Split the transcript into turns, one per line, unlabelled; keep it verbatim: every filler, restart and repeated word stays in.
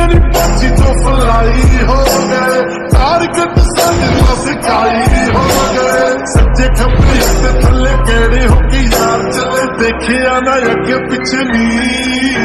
मेरी पर्ची तो फलाई हो गए, टारगेट साजना सिखाई हो गए। सच्चे खब्बे ते थल्ले केड़े हो कि यार चले, देखिया ना अगे पिछे नी।